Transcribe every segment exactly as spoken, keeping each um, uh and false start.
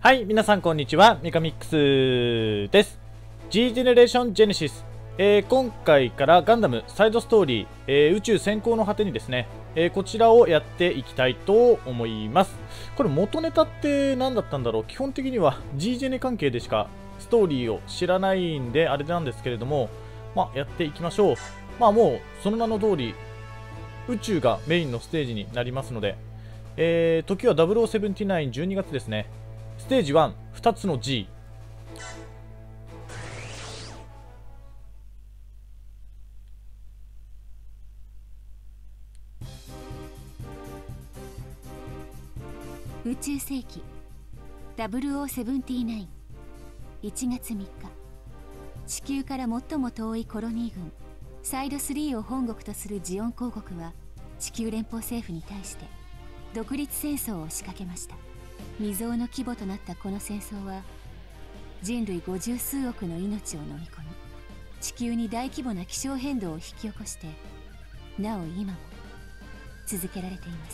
はい、皆さんこんにちは。ミカミックスです。G ジェネレーションジェネシス、えー、今回からガンダムサイドストーリー、えー、宇宙先行の果てにですね、えー、こちらをやっていきたいと思います。これ元ネタって何だったんだろう。基本的には G ジェネ関係でしかストーリーを知らないんであれなんですけれども、まあ、やっていきましょう。まあもうその名の通り宇宙がメインのステージになりますので、えー、時はダブルオーセブンティナインじゅうにがつですね。ステージいち、ふたつの G。 宇宙世紀 ダブルオーセブンティナイン いちがつみっか、地球から最も遠いコロニー軍サイドスリーを本国とするジオン公国は地球連邦政府に対して独立戦争を仕掛けました。未曾有の規模となったこの戦争は人類五十数億の命を飲み込み、地球に大規模な気象変動を引き起こしてなお今も続けられています。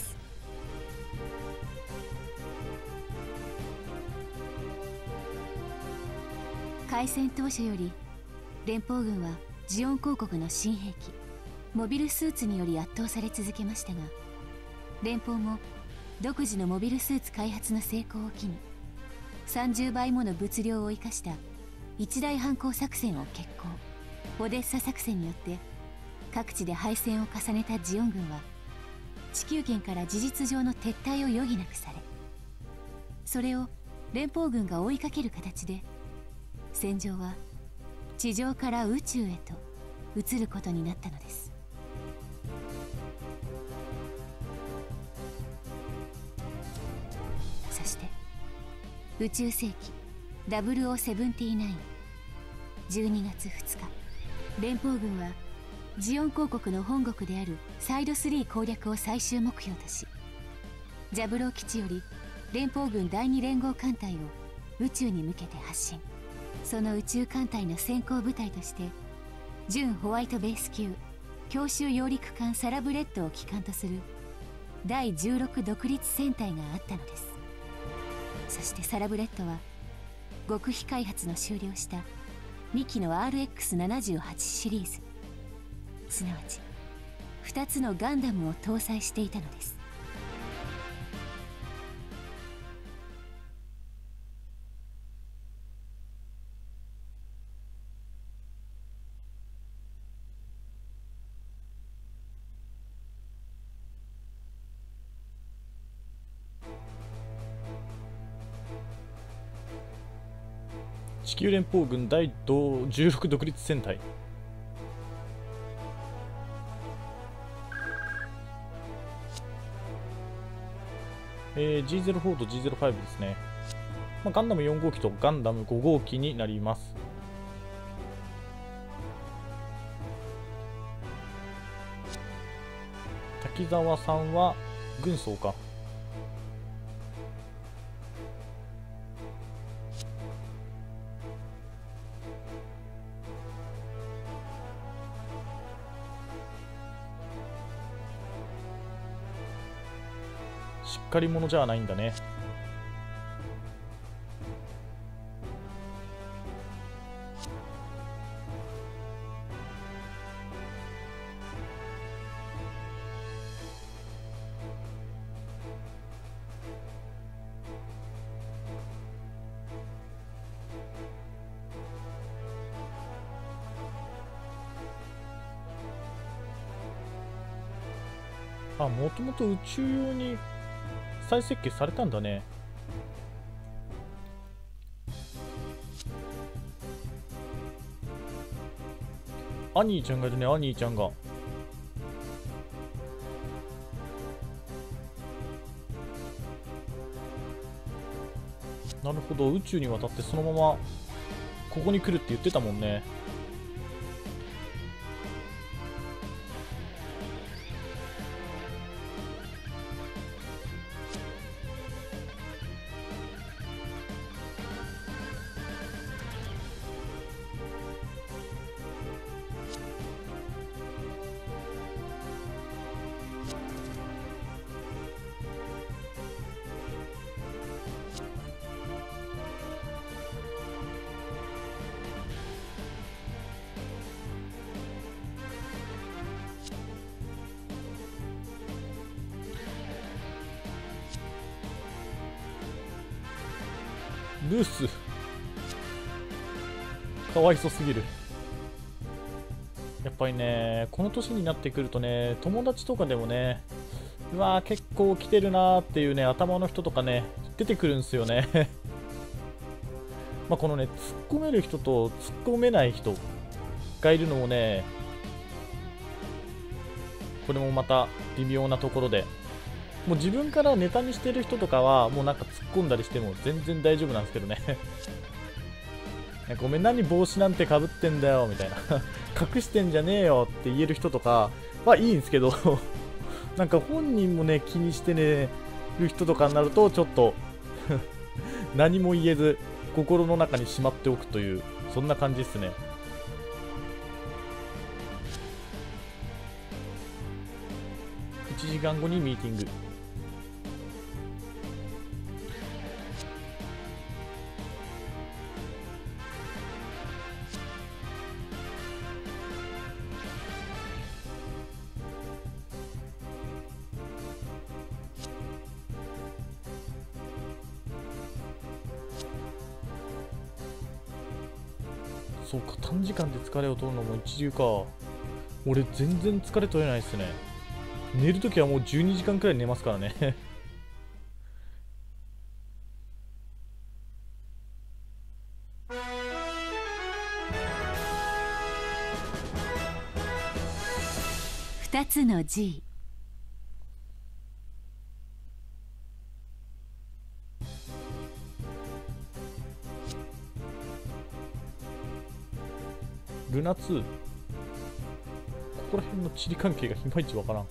開戦当初より連邦軍はジオン公国の新兵器モビルスーツにより圧倒され続けましたが、連邦も独自のモビルスーツ開発の成功を機にさんじゅうばいもの物量を生かした一大反攻作戦を決行。オデッサ作戦によって各地で敗戦を重ねたジオン軍は地球圏から事実上の撤退を余儀なくされ、それを連邦軍が追いかける形で戦場は地上から宇宙へと移ることになったのです。そして宇宙世紀 ダブルオーセブンティナイン じゅうにがつふつか、連邦軍はジオン公国の本国であるサイドスリー攻略を最終目標とし、ジャブロー基地より連邦軍だいに連合艦隊を宇宙に向けて発進。その宇宙艦隊の先行部隊として準ホワイトベース級強襲揚陸艦サラブレッドを旗艦とするだいじゅうろく独立戦隊があったのです。そしてサラブレッドは極秘開発の終了したにきの アールエックスななじゅうはち シリーズ、すなわちふたつのガンダムを搭載していたのです。 地球連邦軍第じゅうろく独立戦隊。えー、ジーゼロフォー と ジーゼロファイブ ですね。まあ、ガンダムよん号機とガンダムご号機になります。滝沢さんは軍曹か。しっかり者じゃないんだね。あ、もともと宇宙用に再設計されたんだね。アニーちゃんがいるね、アニーちゃんが。なるほど、宇宙に渡ってそのままここに来るって言ってたもんね。 ルースかわいそすぎる。やっぱりね、この年になってくるとね、友達とかでもね、うわー結構来てるなーっていうね、頭の人とかね、出てくるんですよね。まあこのね、突っ込める人と突っ込めない人がいるのもね、これもまた微妙なところで、もう自分からネタにしてる人とかは、もうなんか突っ込んだりしても全然大丈夫なんですけどね。ごめん、何帽子なんてかぶってんだよみたいな隠してんじゃねえよって言える人とかはいいんですけどなんか本人もね気にしてねる人とかになるとちょっと何も言えず心の中にしまっておくという、そんな感じですね。いちじかんごにミーティング。そうか、短時間で疲れを取るのも一流か。俺全然疲れ取れないですね。寝るときはもうじゅうにじかんくらい寝ますからね。 ふたつの G。 ルナツー、ここら辺の地理関係がいまいちわからん。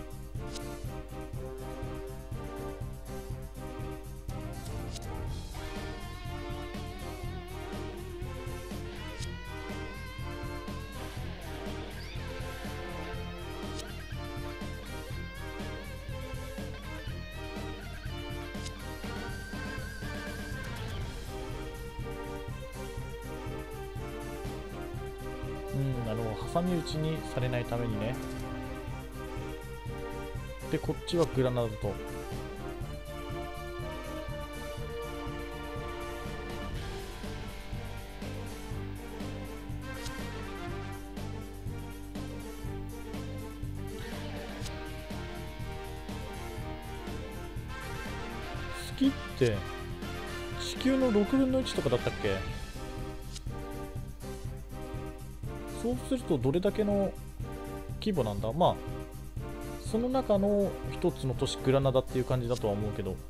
うん、なるほど。挟み撃ちにされないためにね。で、こっちはグラナダと。月って地球のろくぶんのいちとかだったっけ？そうするとどれだけの規模なんだ。まあその中の一つの都市グラナダっていう感じだとは思うけど、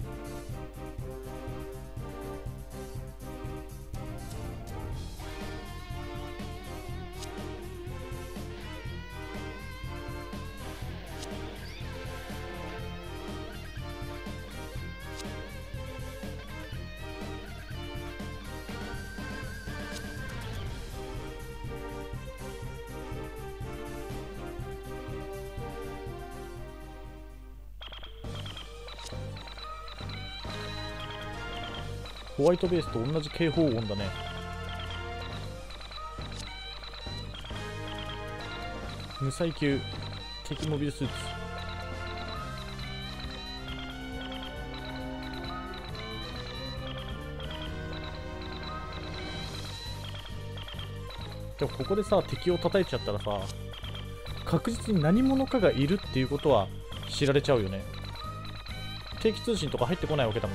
ホワイトベースと同じ警報音だね。無細球敵モビルスーツ。でもここでさ敵を叩いちゃったらさ、確実に何者かがいるっていうことは知られちゃうよね。定期通信とか入ってこないわけだから。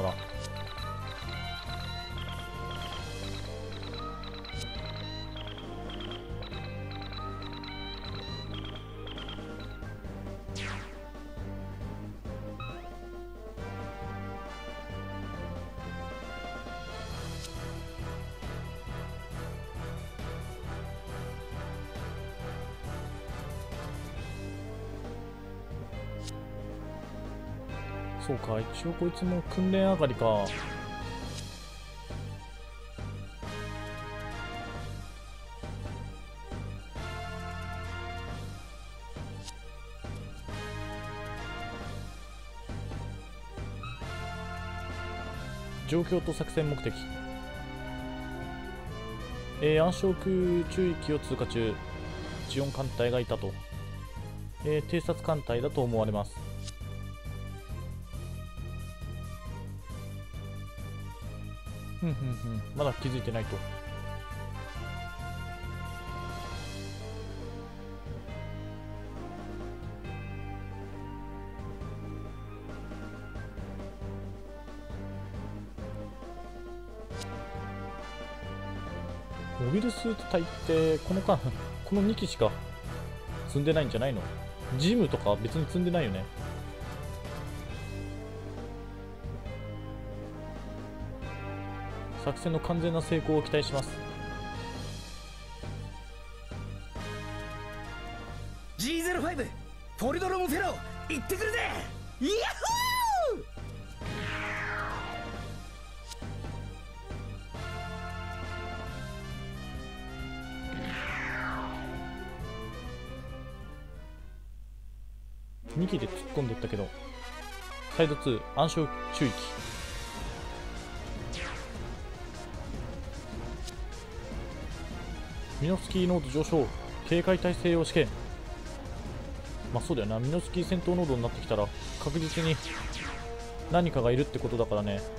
そうか、一応こいつも訓練上がりか。状況と作戦目的。えー、暗礁空中域を通過中、ジオン艦隊がいたと。えー、偵察艦隊だと思われます。 ふんふんふん、まだ気づいてないと。モビルスーツ隊ってこの間このにきしか積んでないんじゃないの？ジムとか別に積んでないよね。作戦の完全な成功を期待します。 ジーゼロファイブ ポリドロムフェロー行ってくるぜ。ヤッホー。 にきで突っ込んでいったけど、サイドツー暗礁注意機。ミノスキー濃度上昇、警戒態勢用試験。まあそうだよな、ミノスキー戦闘濃度になってきたら確実に何かがいるってことだからね。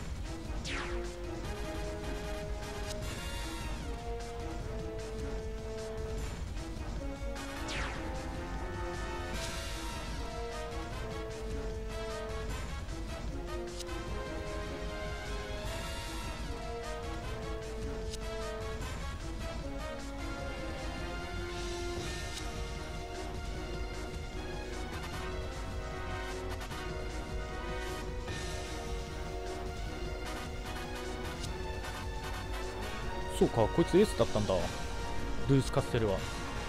そうか、こいつエースだったんだ、ルース・カステルは。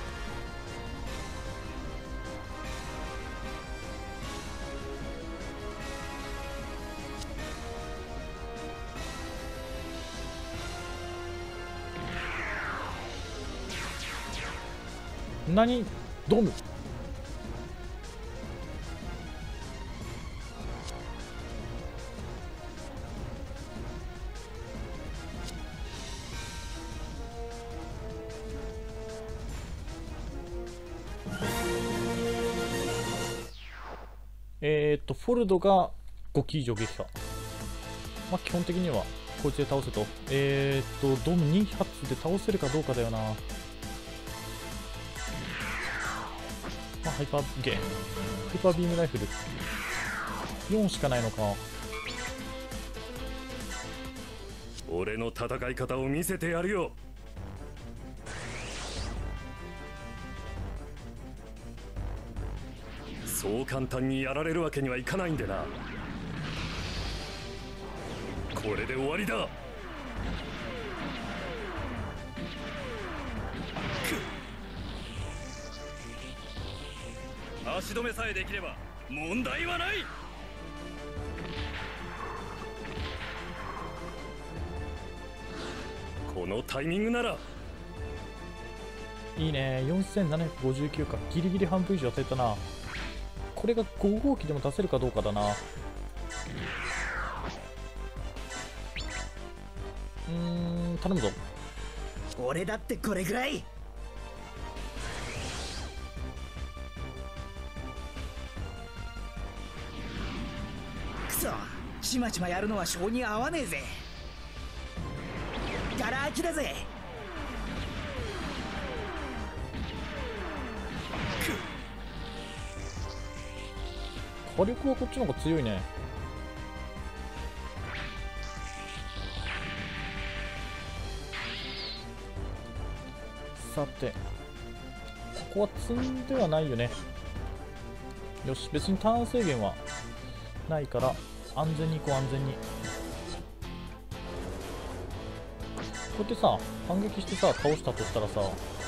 何ドム。えーっとフォルドがごき以上撃破。まあ基本的にはこいつで倒せと。えーっとドムに発で倒せるかどうかだよな。まあハイパーゲーハイパービームライフルよんしかないのか。 俺の戦い方を見せてやるよ。そう簡単にやられるわけにはいかないんでな。これで終わりだ。足止めさえできれば問題はない。このタイミングならいいね。よんせんななひゃくごじゅうきゅうか、ギリギリ半分以上当てたな。これがご号機でも出せるかどうかだな。うーん、頼むぞ。 俺だってこれぐらい。くそ、ちまちまやるのは性に合わねえぜ。ガラ空きだぜ。 火力はこっちの方が強いね。さて、ここは積んではないよね。よし、別にターン制限はないから安全に行こう。安全にこうやってさ、反撃してさ倒したとしたらさ、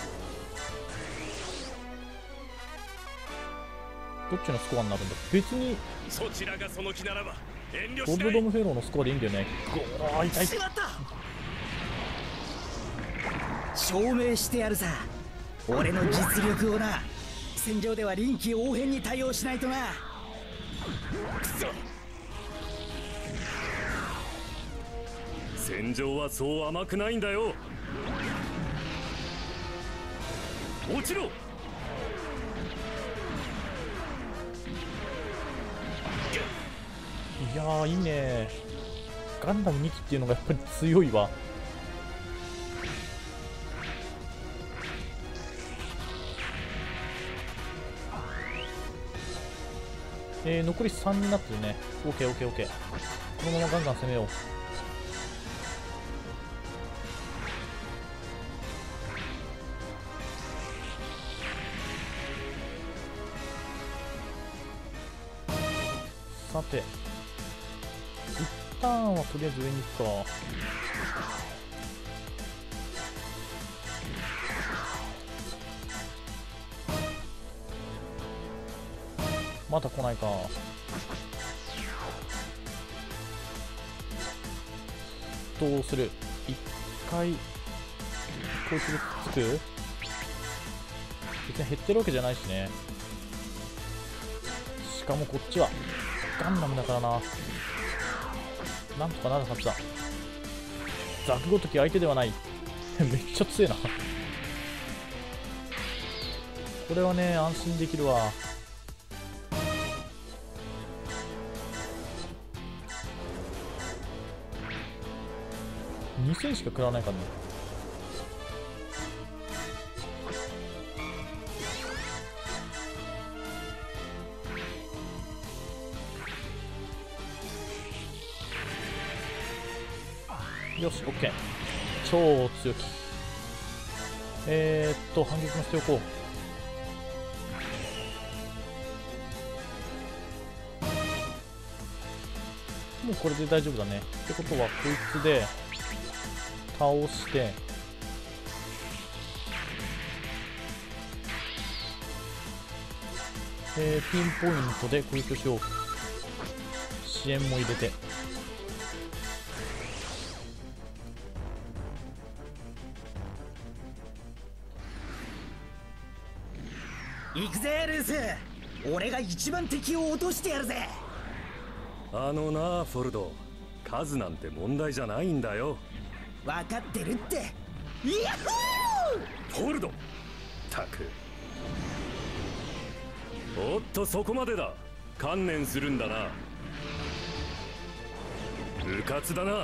どっちのスコアになるんだ。別にそちらがその気ならば遠慮しない。 ゴールドドームフェローのスコアでいいんだよね。ゴー、痛い。 しまった。証明してやるさ、俺の実力をな。戦場では臨機応変に対応しないとな。 くそ、戦場はそう甘くないんだよ。落ちろ。 いやー、いいね。 ガンダムにきっていうのがやっぱり強いわ。えー、残りさんになってるね。 オーケーオーケーオーケー。 このままガンガン攻めよう。さて、一旦はとりあえず上に行くか。まだ来ないか。どうする？一回こいつでくっつく？別に減ってるわけじゃないしね。しかもこっちはガンダムだからな。なんとかなるはずだ。ザクごとき相手ではない。めっちゃ強いな。これはね、安心できるわ。にせんしか食らわないからね。よし、オッケー。超強気。えー、っと、反撃もしておこう。もうこれで大丈夫だね。ってことは、こいつで倒して、えー、ピンポイントで攻撃をしよう。支援も入れて。 行くぜルース。俺が一番敵を落としてやるぜ。 あのなフォルド、数なんて問題じゃないんだよ。 分かってるって。ヤッホー！ フォルドたく。おっと、そこまでだ。観念するんだな。うかつだな。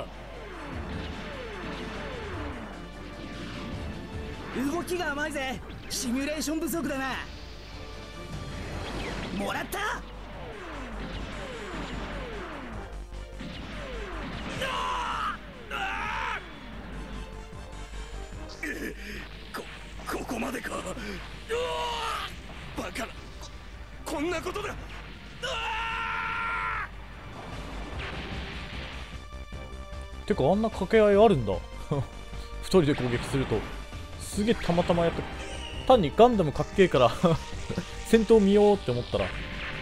動きが甘いぜ。シミュレーション不足だな。もらった。 こここまでか。バカな、ここんなことだ。 てかあんな掛け合いあるんだ。ふたりで攻撃するとすげえたまたまやって、単にガンダムかっけえから戦闘見ようって思ったら、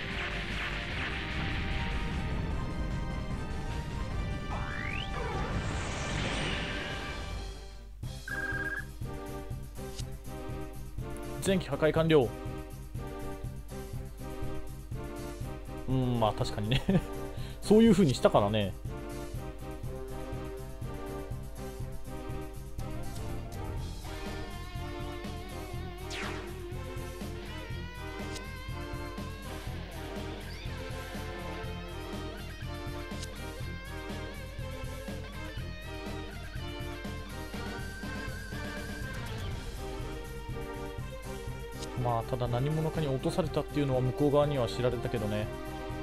前期破壊完了。うん、まあ確かにね。そういう風にしたからね。まあただ何者かに落とされたっていうのは向こう側には知られたけどね。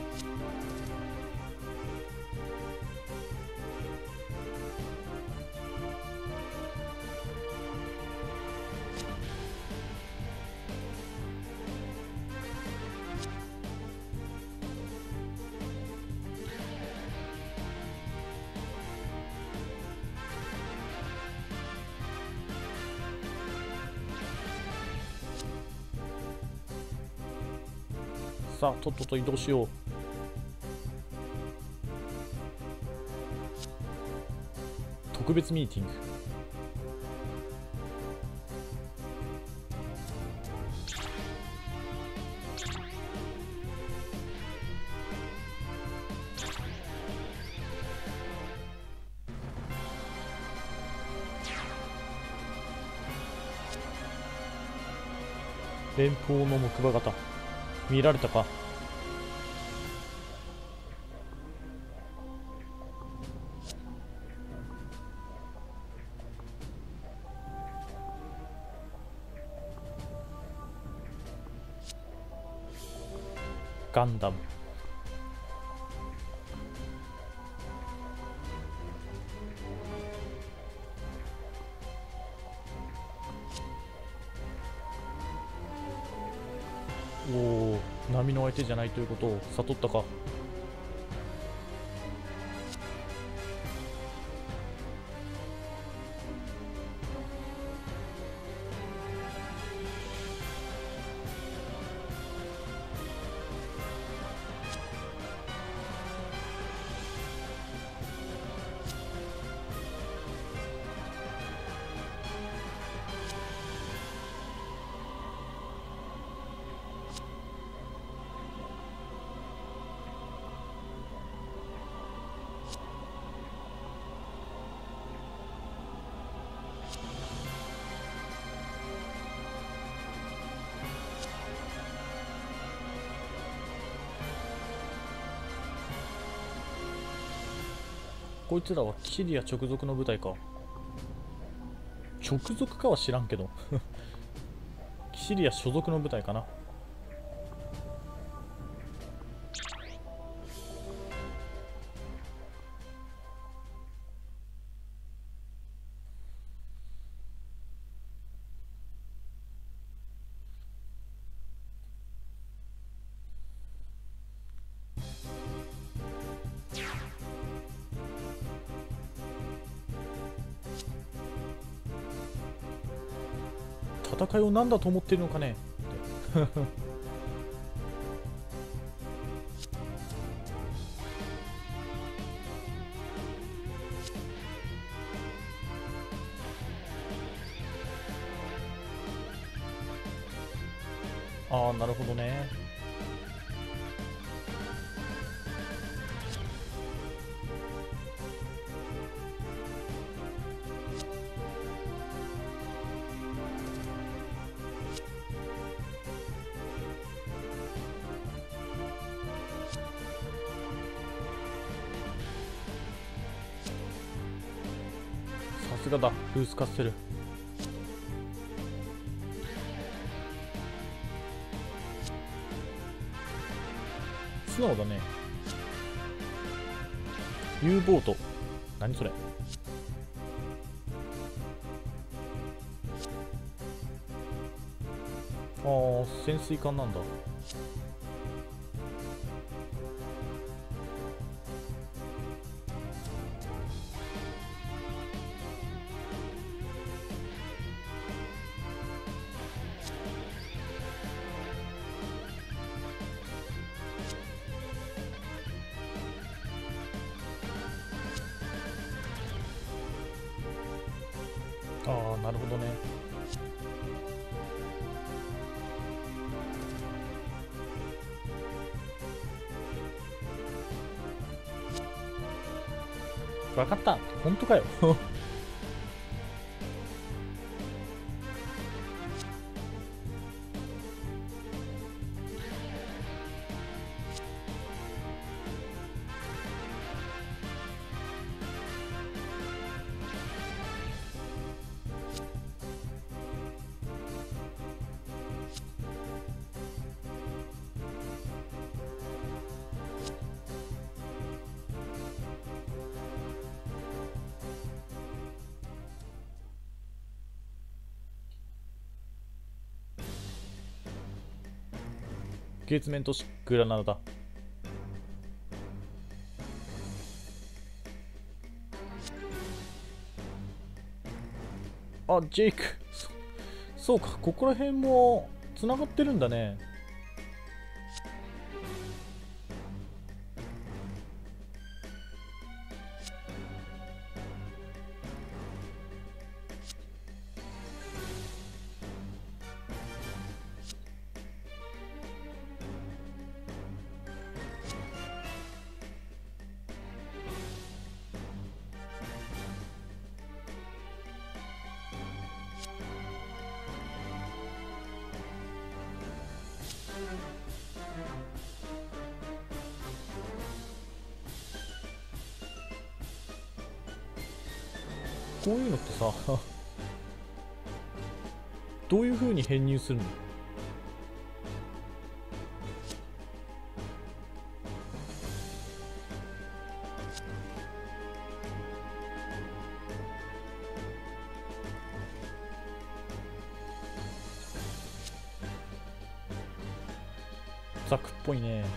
さあとっとと移動しよう。特別ミーティング。連邦の木馬型見られたか。 ガンダム。おお、波の相手じゃないということを悟ったか。こいつらはキシリア直属の部隊か。直属かは知らんけどキシリア所属の部隊かな。戦いを何だと思っているのかねああ、なるほどね。さすがだ、ルースカッセル。素直だね。 U ボート、何それ。ああ、潜水艦なんだ。ああ、なるほどね。分かった。本当かよ月面都市グラナダだ。あ、ジェイク。そ、そうか、ここら辺もつながってるんだね。こういうのってさどういう風に編入するの？ ザクっぽいね。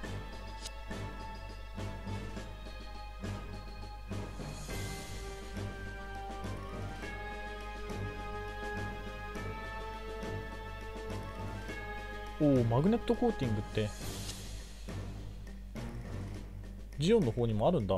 おお、マグネットコーティングってジオンの方にもあるんだ。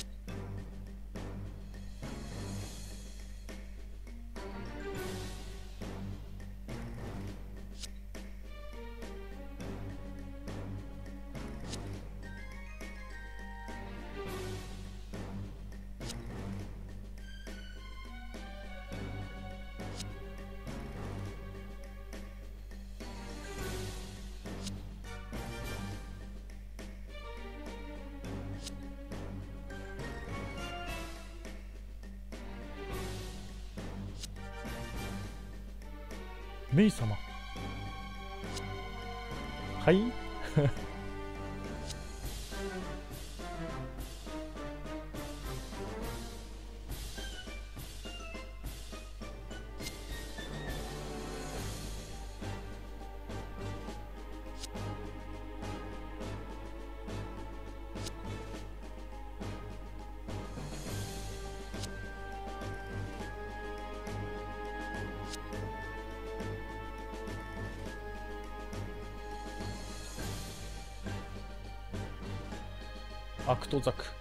メイ様。はいアクトザク。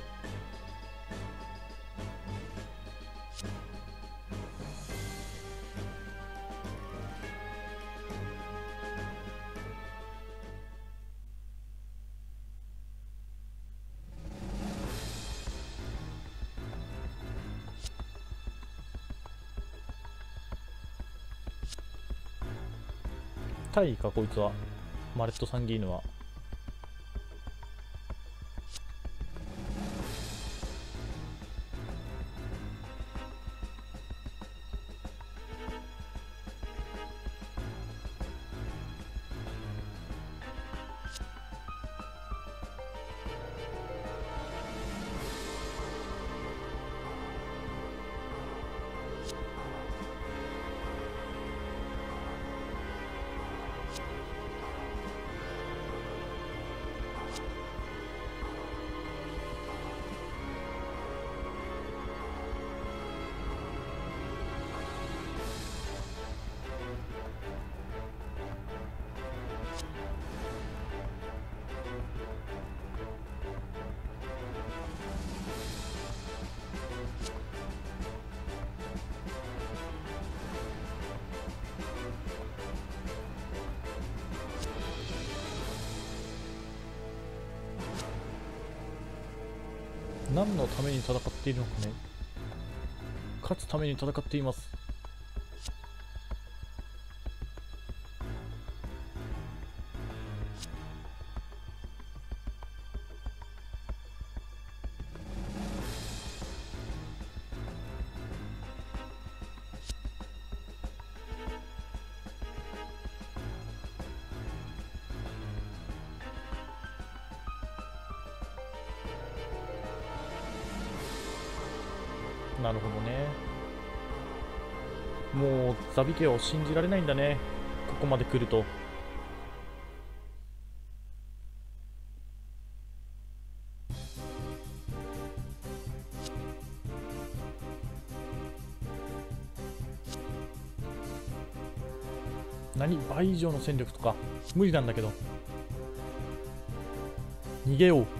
タイかこいつは。マレット・サンギーヌは。何のために戦っているのかね。勝つために戦っています。なるほどね。もうザビ家を信じられないんだね、ここまで来ると。何、倍以上の戦力とか無理なんだけど。逃げよう。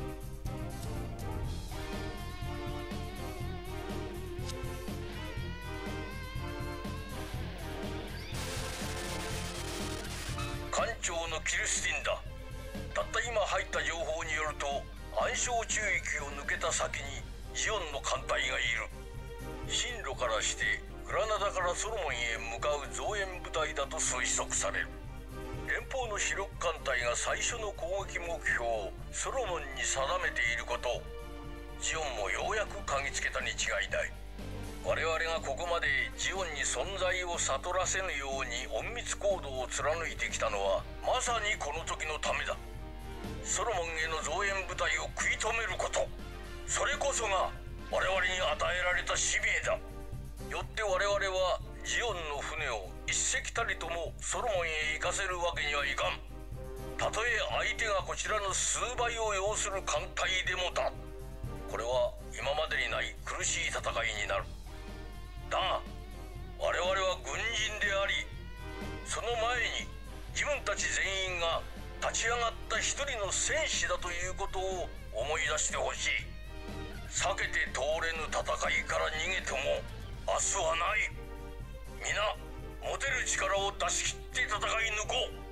艦長のキルスティンだ。たった今入った情報によると、暗礁中域を抜けた先にジオンの艦隊がいる。進路からしてグラナダからソロモンへ向かう増援部隊だと推測される。連邦の主力艦隊が最初の攻撃目標をソロモンに定めていることをジオンもようやく嗅ぎつけたに違いない。我々がここまでジオンに存在を悟らせぬように隠密行動を貫いてきたのはまさにこの時のためだ。ソロモンへの増援部隊を食い止めること、それこそが我々に与えられた使命だ。よって我々はジオンの船を一隻たりともソロモンへ行かせるわけにはいかん。 たとえ相手がこちらの数倍を要する艦隊でもだ。これは今までにない苦しい戦いになる。だが我々は軍人であり、その前に自分たち全員が立ち上がった一人の戦士だということを思い出してほしい。避けて通れぬ戦いから逃げても明日はない。皆持てる力を出し切って戦い抜こう。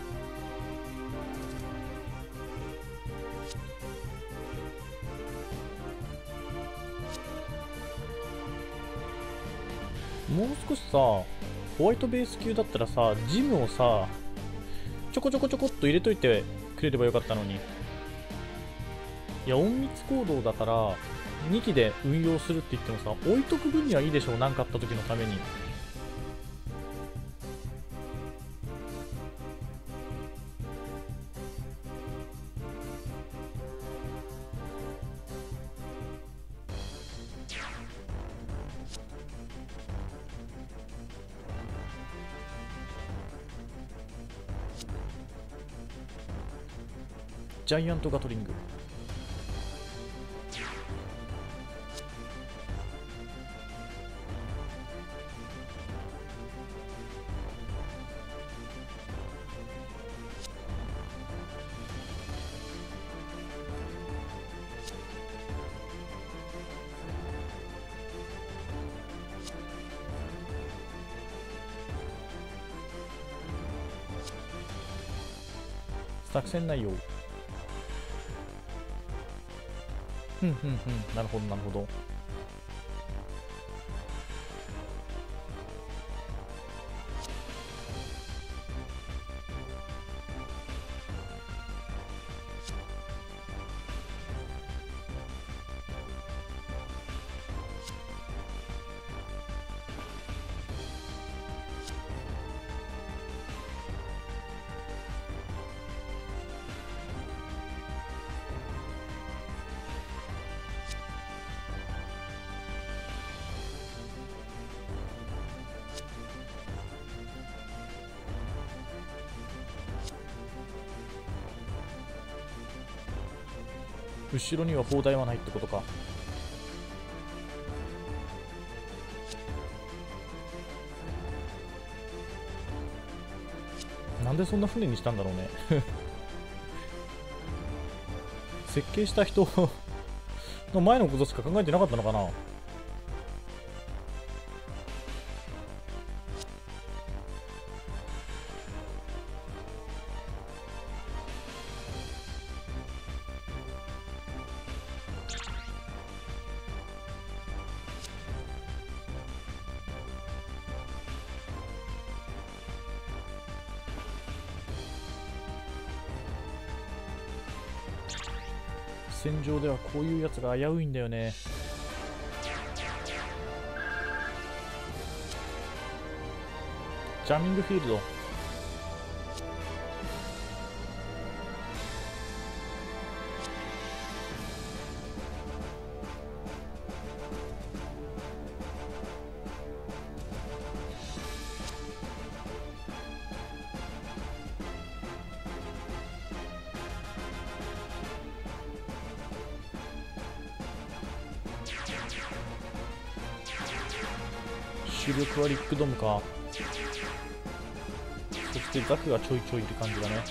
もう少しさ、ホワイトベース級だったらさ、ジムをさ、ちょこちょこちょこっと入れといてくれればよかったのに。いや、隠密行動だからにきで運用するって言ってもさ、置いとく分にはいいでしょう、何かあった時のために。ジャイアントガトリング。作戦内容。ふんふんふん、なるほどなるほど。後ろには砲台はないってことか。なんでそんな船にしたんだろうね設計した人の前のことしか考えてなかったのかな。戦場ではこういうやつが危ういんだよね。ジャミングフィールド。主力はリックドムか。そしてザクがちょいちょいいる感じだね。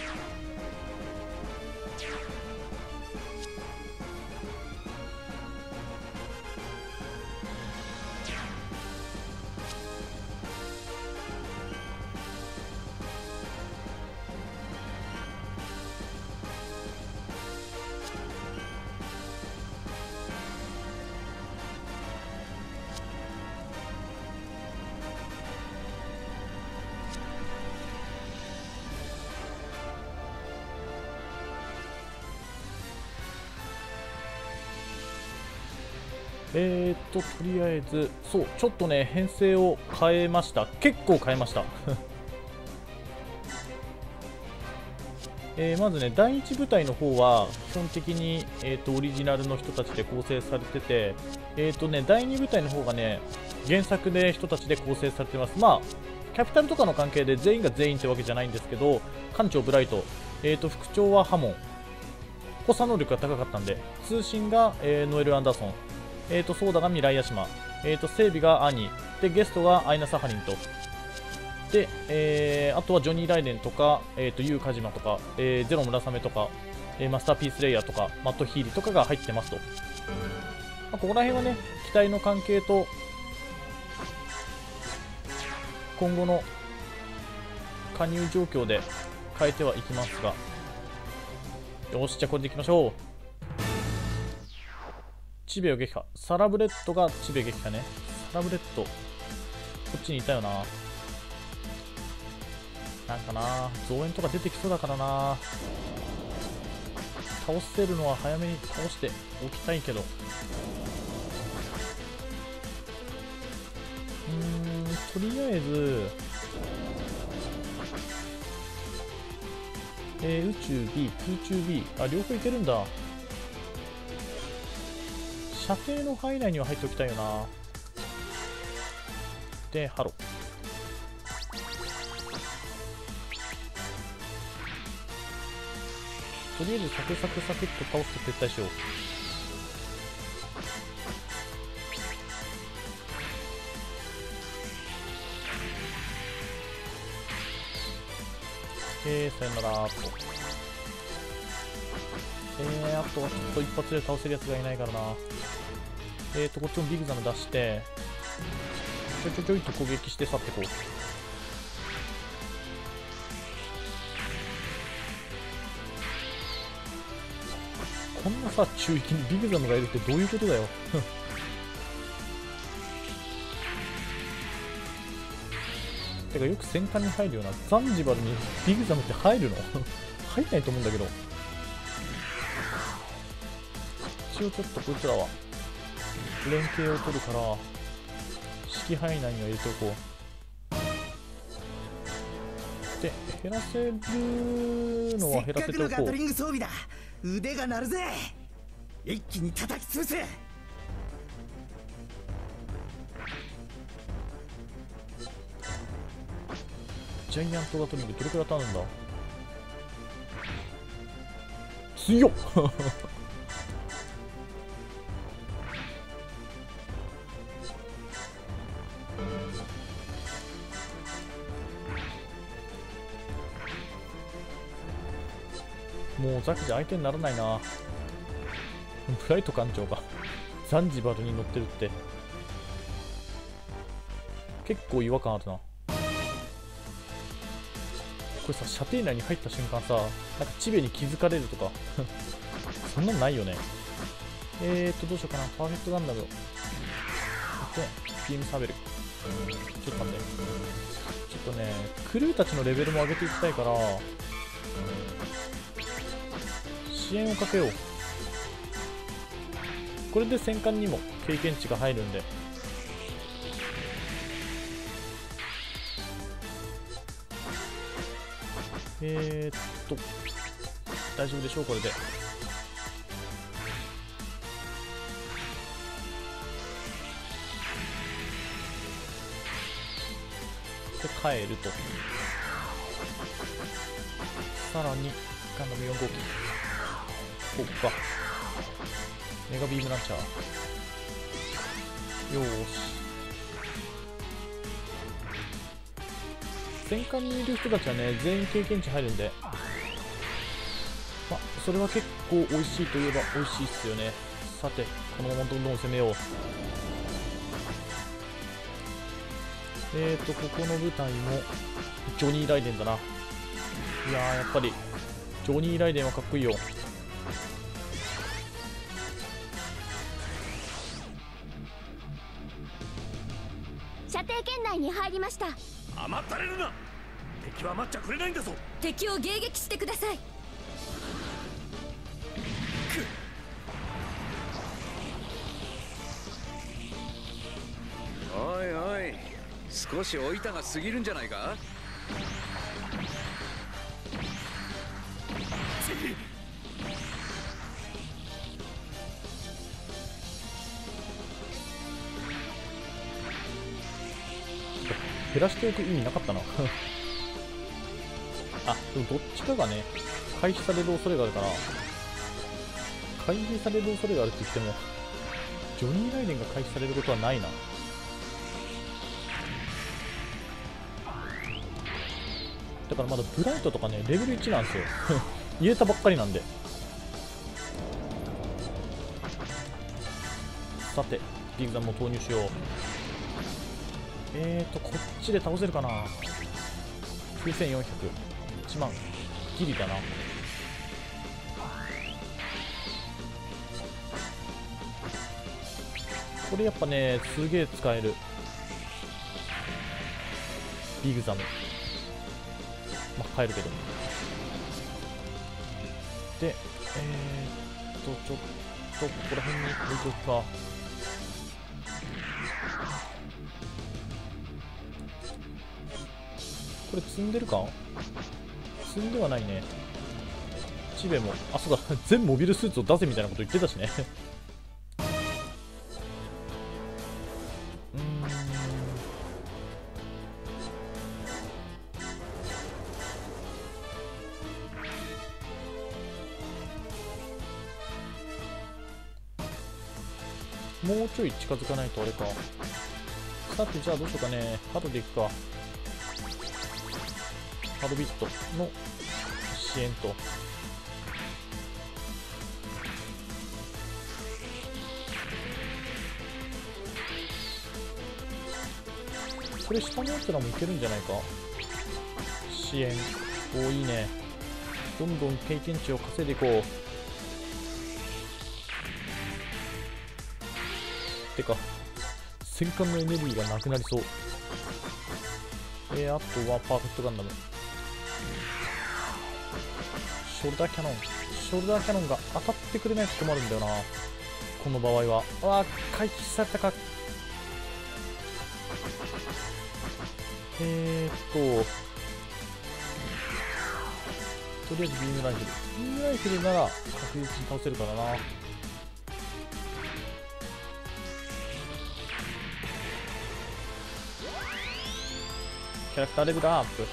えーっと、とりあえず、そう、ちょっとね、編成を変えました。結構変えました。えー、まずね、だいいち部隊の方は、基本的に、えーっと、オリジナルの人たちで構成されてて、えーっとね、だいに部隊の方がね、原作で人たちで構成されてます。まあ、キャピタルとかの関係で全員が全員ってわけじゃないんですけど、艦長ブライト、 えー、と副長はハモン、補佐能力が高かったんで、通信が、えーノエル・アンダーソン、えー、とソーダがミライ・ヤシマ、えー、と整備がアニで、ゲストがアイナ・サハリンと、で、えーあとはジョニー・ライデンとか、えー、とユウ・カジマとか、えーゼロ・ムラサメとか、えーマスターピース・レイヤーとか、マット・ヒーリーとかが入ってますと。まあ、ここら辺はね、機体の関係と今後の加入状況で変えてはいきますが、よし、じゃあこれでいきましょう。チベを撃破、サラブレッドがチベ撃破ね。サラブレッドこっちにいたよな。なんかな、増援とか出てきそうだからな。倒せるのは早めに倒しておきたいけど、うーん、とりあえず、えー、宇宙 B、空中 B、あ、両方いけるんだ。射程の範囲内には入っておきたいよな。で、ハロ。とりあえずサクサクサクっと倒して撤退しよう。えー、さよならーと。えー、あとはちょっと一発で倒せるやつがいないからな。えーと、こっちもビグザム出して、ちょちょちょいと攻撃して去ってこう。こんなさ、中域にビグザムがいるってどういうことだよ。てかよく戦艦に入るような。ザンジバルにビグザムって入るの入んないと思うんだけど。一応ちょっとこいつらは連携を取るから指揮範囲内には入れておこう。で、減らせるのは減らせておこう。せっかくのガトリング装備だ。 腕が鳴るぜ。一気に叩き潰せ。 ジャイアントガトリングどれくらい当たるんだ。強っもうザキじゃ相手にならないな。ブライト艦長がザンジバルに乗ってるって結構違和感あるな。これさ、射程内に入った瞬間さ、なんかチベに気づかれるとかそんなのないよね。えーとどうしようかな。パーフェクトガンダムでビームサーベル、ちょっと待って、ちょっとねクルーたちのレベルも上げていきたいから支援をかけよう。これで戦艦にも経験値が入るんで、えーっと大丈夫でしょう。これでで帰ると。さらにガンダムよん号機、こうかメガビームランチャー。よーし、戦艦にいる人たちはね全員経験値入るんで、まあそれは結構美味しいといえば美味しいっすよね。さてこのままどんどん攻めよう。えーとここの部隊もジョニー・ライデンだな。いやーやっぱりジョニー・ライデンはかっこいいよ。 射程圏内に入りました。 甘ったれるな。敵は待っちゃくれないんだぞ。 敵を迎撃してください。 おいおい、少しおいたが過ぎるんじゃないか。 減らしておく意味なかったなあ、でもどっちかがね回避される恐れがあるから、回避される恐れがあるって言ってもジョニー・ライデンが回避されることはないな。だからまだブライトとかねレベルいちなんですよ入れたばっかりなんで。さてビグザムも投入しよう。えーとこっちで倒せるかな。きゅうせんよんひゃく、いちまんギリだな。これやっぱねすげえ使えるビグザム。まあ帰るけど。でえーっとちょっとここら辺に置いとくか。これ積んでるか。積んではないね。チベもあそうだ全モビルスーツを出せみたいなこと言ってたしねもうちょい近づかないとあれか。さてじゃあどうしようかね。ハードでいくか。ハードビットの支援とこれ下のやつらもいけるんじゃないか。支援おーいいね。どんどん経験値を稼いでいこう。てか戦艦のエネルギーがなくなりそう。えー、あとはパーフェクトガンダム、ショルダーキャノン。ショルダーキャノンが当たってくれないと困るんだよなこの場合は。ああ回避されたか。えーっととりあえずビームライフルビームライフルなら確実に倒せるからな。キャラクターレベルアップ。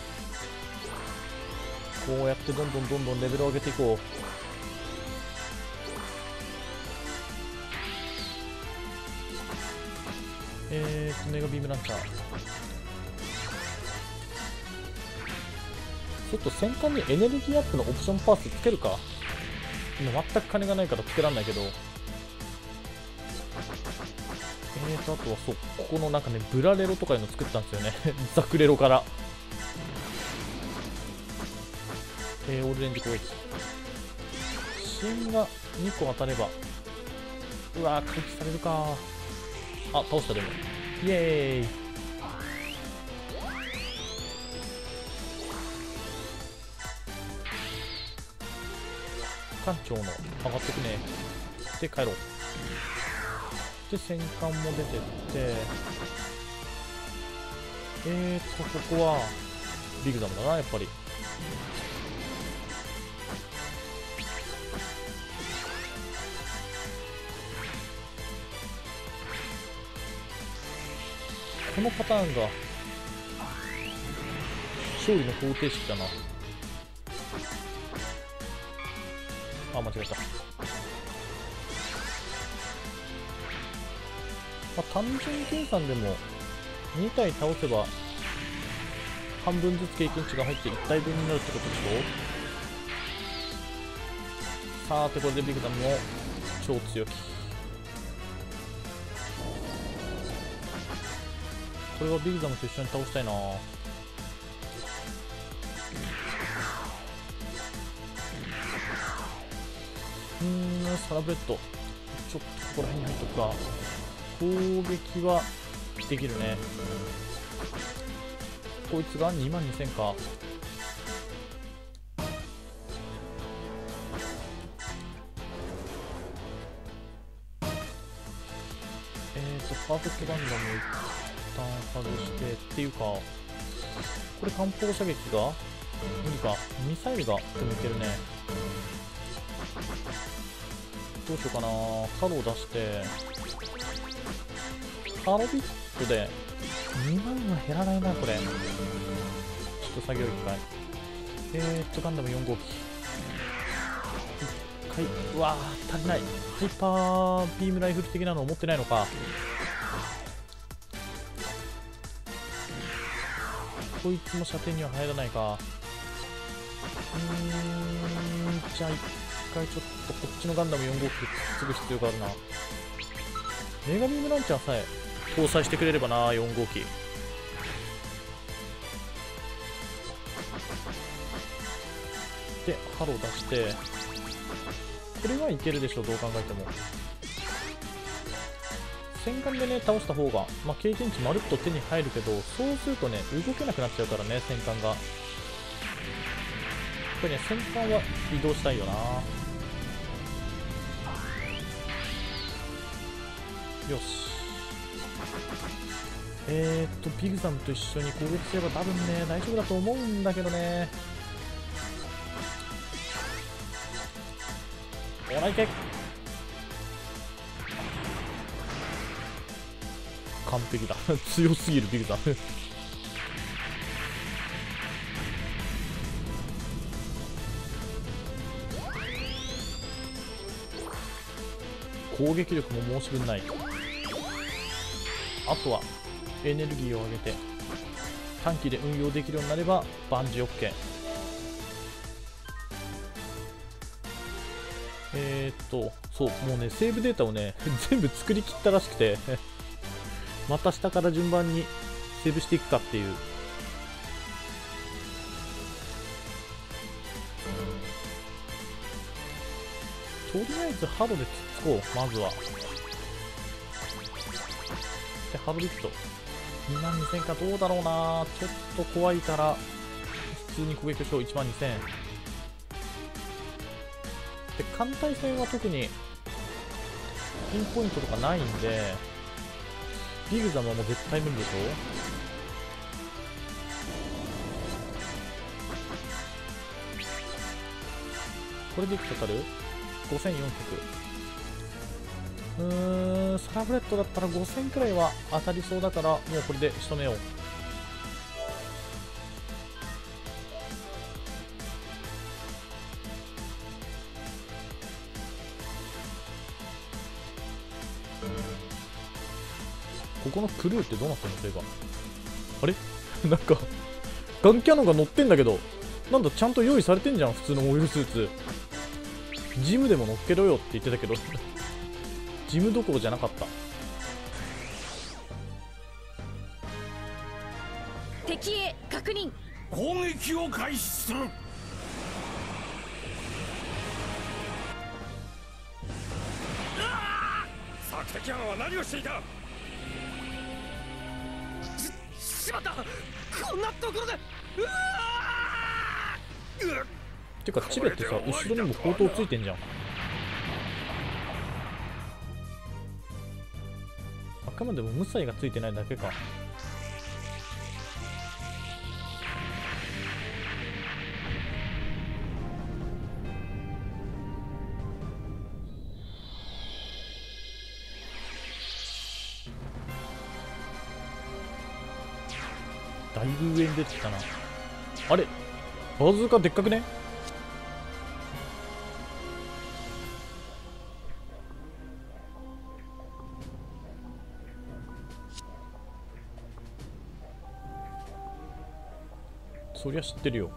こうやってどんどんどんどんレベルを上げていこう。えーとメガビームランチャー。ちょっと戦艦にエネルギーアップのオプションパーツつけるか。今全く金がないからつけらんないけど。えーとあとはそうここのなんかねブラレロとかいうの作ったんですよねザクレロから。えー、オールレンジ攻撃。支援がにこ当たれば。うわー回避されるか。あ倒した。でもイエーイ。艦長の上がってくね。で帰ろう。で戦艦も出てってえーっとここはビグザムだなやっぱり。このパターンが勝利の方程式だな。あ間違えた。まあ、単純計算でもに体倒せば半分ずつ経験値が入っていち体分になるってことでしょ。さあてこれでビグザムも超強気。これはビグザムと一緒に倒したいな。うーんサラブレッドちょっとここら辺に入っとくか。攻撃はできるね。こいつがにまんにせんか。えーとパーフェクトガンダム一旦外してっていうかこれ艦砲射撃が無理か。ミサイルがでもいけるね。どうしようかな。カロを出してハロビットでにまんは減らないなこれ。ちょっと作業いっぱい。えーっとガンダムよん号機はい、うわー足りない。ハイパービームライフル的なのを持ってないのか。こいつも射程には入らないか。うーん、じゃあ一回ちょっとこっちのガンダムよん号機ですぐ必要があるな。メガビームランチャーさえ搭載してくれればな、よん号機。でハロー出して、これはいけるでしょう、どう考えても。戦艦でね倒した方が、まあ、経験値まるっと手に入るけど、そうするとね動けなくなっちゃうからね、戦艦が。やっぱりね戦艦は移動したいよな。よし、えーっとビグザムと一緒に攻撃すれば多分ね大丈夫だと思うんだけどね。おらいけ、完璧だ強すぎるビグザム攻撃力も申し分ない。あとはエネルギーを上げて短期で運用できるようになれば万事 OK。 えーっとそうもうねセーブデータをね全部作りきったらしくてまた下から順番にセーブしていくかっていう。とりあえずハロでつっつこう、まずは。でハロリフトにまんにせんか、どうだろうな。ちょっと怖いから普通に攻撃をしよう。いちまんにせんで、艦隊戦は特にピンポイントとかないんで、ビグザムはもう絶対無理でしょ。これでいくとたるごせんよんひゃく。うーん、サラブレッドだったらごせんくらいは当たりそうだから、もうこれで仕留めよう。ここのクルーってどうなってんの？そういえばあれなんかガンキャノンが乗ってんだけど、なんだちゃんと用意されてんじゃん、普通のオイルスーツ。ジムでも乗っけろよって言ってたけどジムどころじゃなかった。 敵へ確認。 攻撃を開始する。索敵班は何をしていた。しまった、こんなところで。うわーてかチベってさ、後ろにも砲塔ついてんじゃん。あくまでも無彩がついてないだけか。だいぶ上に出てきたな。あれバズーカでっかくね。そりゃ知ってるよ。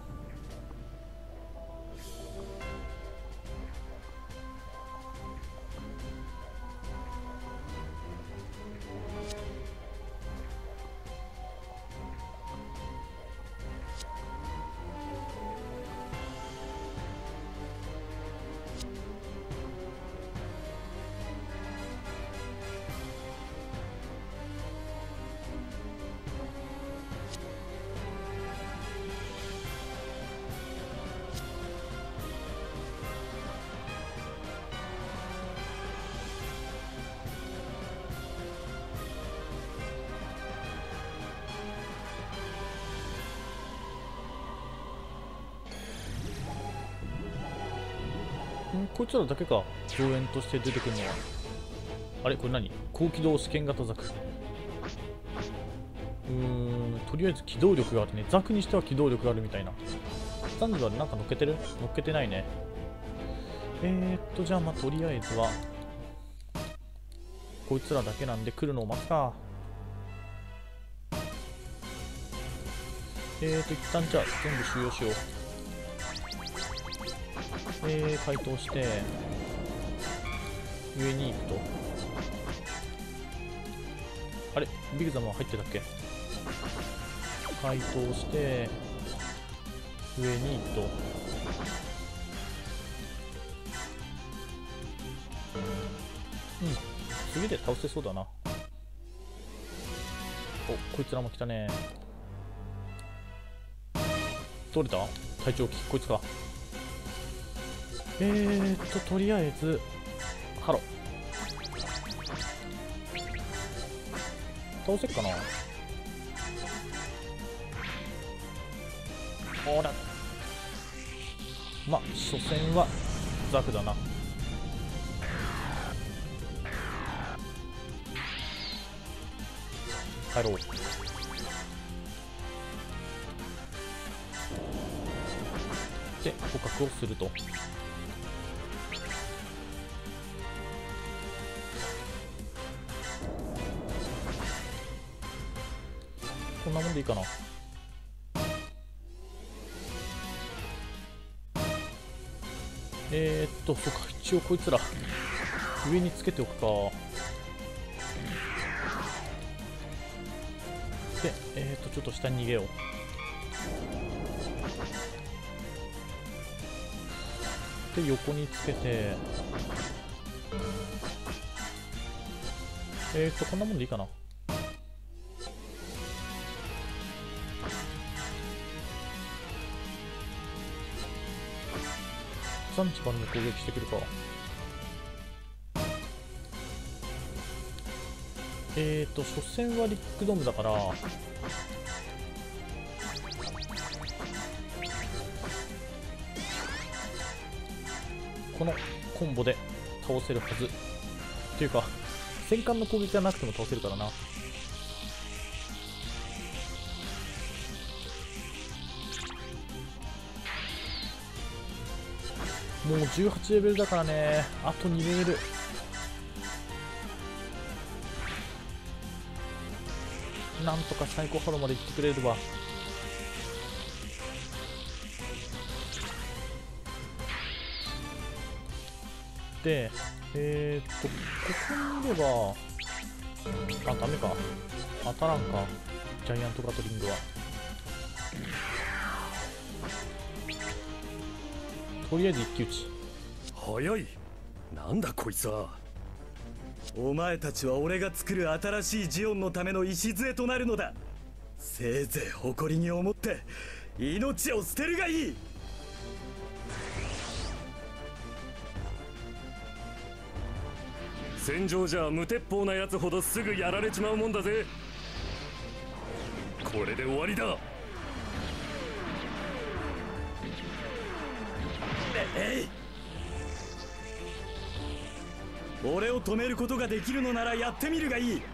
んこいつらだけか増援として出てくるのは。あれこれ何？高機動試験型ザク。うーん、とりあえず機動力があってね、ザクにしては機動力があるみたいな。ザンジバルなんか乗っけてる？乗っけてないね。 えーっとじゃあまあとりあえずはこいつらだけなんで来るのを待つか。えーと一旦じゃあ全部収容しよう。えー、解凍して上に行くと、あれビグザムは入ってたっけ。解凍して上に行くと、うん次で倒せそうだな。おこいつらも来たね。取れた隊長機こいつか。えーっととりあえずハロ倒せっかな。ほらまあ所詮はザクだな。帰ろう。で捕獲をすると、こんなもんでいいかな。えー、っとそっか一応こいつら上につけておくか。でえー、っとちょっと下に逃げよう。で横につけてえー、っとこんなもんでいいかな。さんじばんで攻撃してくるか。えーと所詮はリックドームだからこのコンボで倒せるはずっていうか戦艦の攻撃がなくても倒せるからな。もうじゅうはちレベルだからね。あとにレベル。なんとか最高ハロまで行ってくれれば。でえー、っとここにいればあダメか当たらんかジャイアントガトリングは。とりあえず一騎打ち。 早い。なんだこいつは。 お前たちは俺が作る新しいジオンのための礎となるのだ。せいぜい誇りに思って命を捨てるがいい。 戦場じゃ無鉄砲なやつほどすぐやられちまうもんだぜ。これで終わりだ。 えい、俺を止めることができるのならやってみるがいい。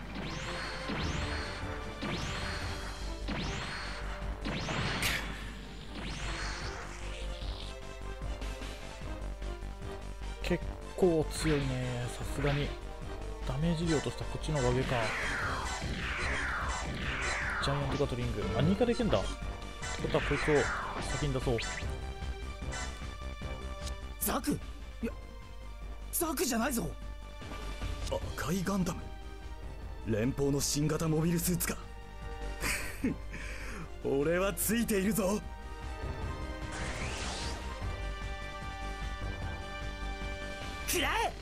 結構強いね。さすがにダメージ量としてはこっちの方が上か。ジャイアントガトリングあにかでいけんだってことはこいつを先に出そう。 ザク、いやザクじゃないぞ。赤いガンダム、連邦の新型モビルスーツか。俺はついているぞ。くらえ。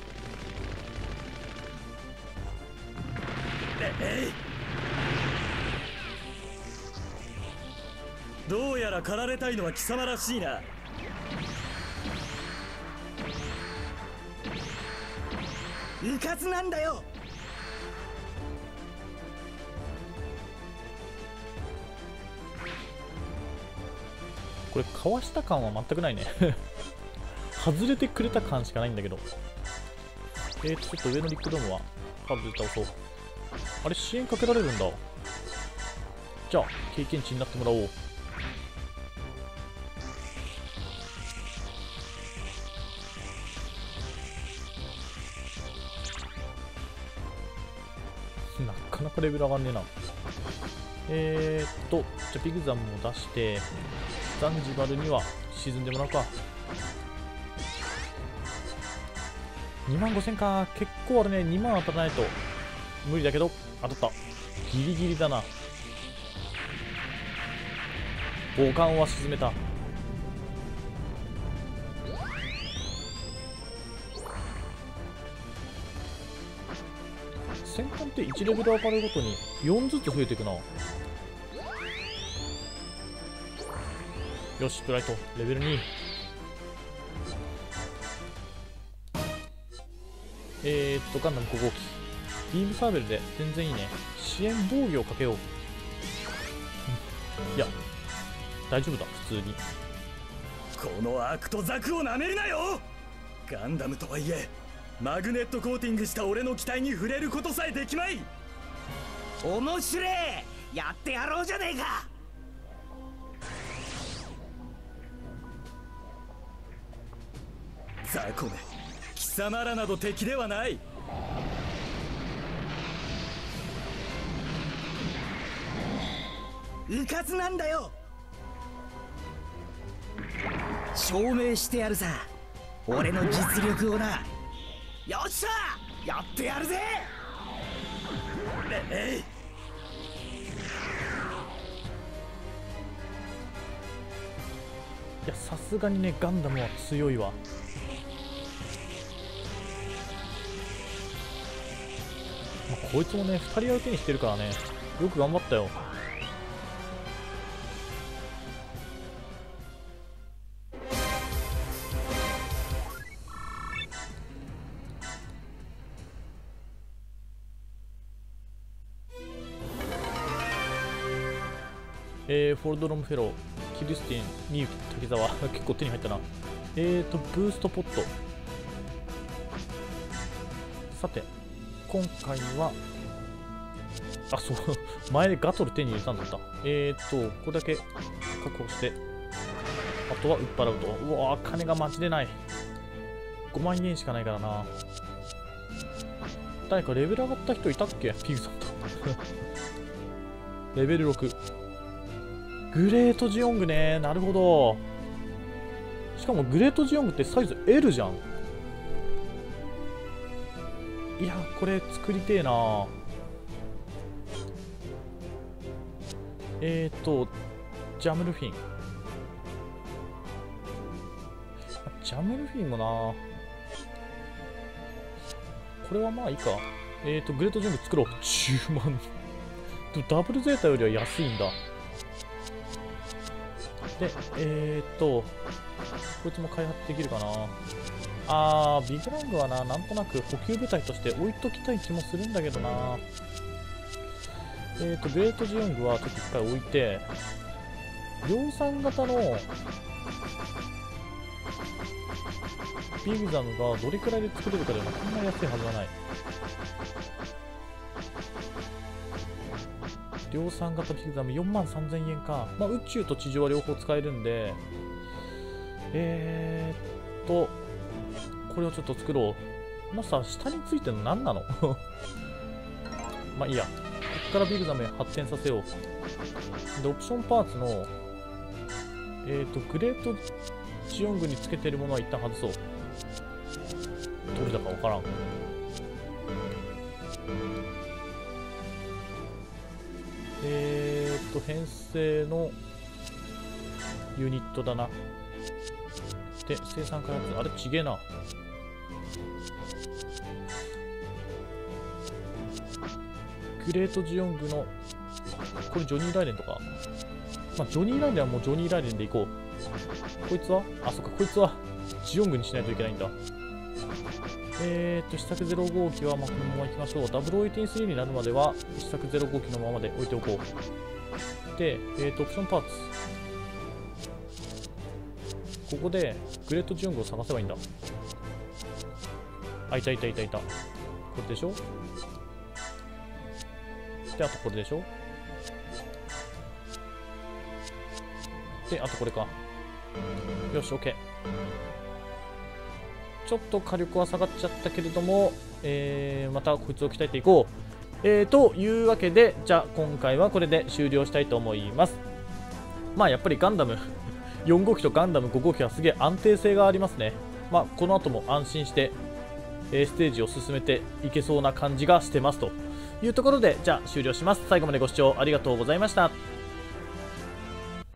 えい、どうやら狩られたいのは貴様らしいな。うかつなんだよ。 これかわした感は全くないね。外れてくれた感しかないんだけど。えーとちょっと上のリックドームはカーブで倒そう。あれ支援かけられるんだ。じゃあ経験値になってもらおう。 かレベル上がんねえな。えー、っと、じゃあビグザムを出して、ザンジバルには沈んでもらうか。にまんごせんか。結構あれね、にまん当たらないと無理だけど、当たった。ギリギリだな。母艦は沈めた。戦艦っていちレベル上がるごとによんずつ増えていくな。よし、ブライトレベルに。えーっとガンダムご号機ビームサーベルで全然いいね。支援防御をかけよう。いや大丈夫だ、普通に。 このアクトザクをなめるなよ。ガンダムとはいえマグネットコーティングした俺の機体に触れることさえできまい。 面白え、やってやろうじゃねえか。 ザコめ、貴様らなど敵ではない。 うかつなんだよ。証明してやるさ、俺の実力をな。よっしゃ、やってやるぜ。 ええいやさすがにねガンダムは強いわ。まあ、こいつもねふたり相手にしてるからね、よく頑張ったよ。えー、フォルドロムフェロー、キルスティン、ミユキ、滝沢結構手に入ったな。えーとブーストポット。さて今回はあそう前ガトル手に入れたんだった。えーとこれだけ確保して、あとは売っ払うと。うわー金がマジでない。ごまんえんしかないからな。誰かレベル上がった人いたっけ、ピグさんとレベルろく、グレートジオングね。なるほど。しかもグレートジオングってサイズ エル じゃん。いやこれ作りてえな。えーとジャムルフィン、ジャムルフィンもな。これはまあいいか。えーとグレートジオング作ろう。じゅうまんでもダブルゼータよりは安いんだ。で、えーっと、こいつも開発できるかな。あー、ビッグラングはな、なんとなく補給部隊として置いときたい気もするんだけどな。えーっと、グレートジオングはちょっと一回置いて、量産型のビグザムがどれくらいで作れるかでもこんな安いはずはない。量産型ビグザムよんまんさんぜんえんか。まあ、宇宙と地上は両方使えるんで、えーっと、これをちょっと作ろう。まあさ、下についてるの何なのまあいいや。こっからビグザムへ発展させよう。で、オプションパーツの、えーっと、グレートジオングにつけてるものは一旦外そう。どれだかわからん。えーっと編成のユニットだな。で生産開発、あれちげえな。グレートジオングのこれジョニー・ライデンとか、まあジョニー・ライデンはもうジョニー・ライデンでいこう。こいつはあそっか、こいつはジオングにしないといけないんだ。えーっと試作ゼロ号機はまあこのままいきましょう。ダブルオーエイティースリーになるまでは試作ゼロ号機のままで置いておこう。で、えーっとオプションパーツ、ここでグレートジオングを探せばいいんだ。あ、いたいたいたいた。これでしょ。で、あとこれでしょ。で、あとこれか。よし、OK。ちょっと火力は下がっちゃったけれども、えー、またこいつを鍛えていこう。 えー、というわけで、じゃあ今回はこれで終了したいと思います。まあやっぱりガンダムよん号機とガンダムご号機はすげえ安定性がありますね。まあこの後も安心して、えー、ステージを進めていけそうな感じがしてますというところで、じゃあ終了します。最後までご視聴ありがとうございました。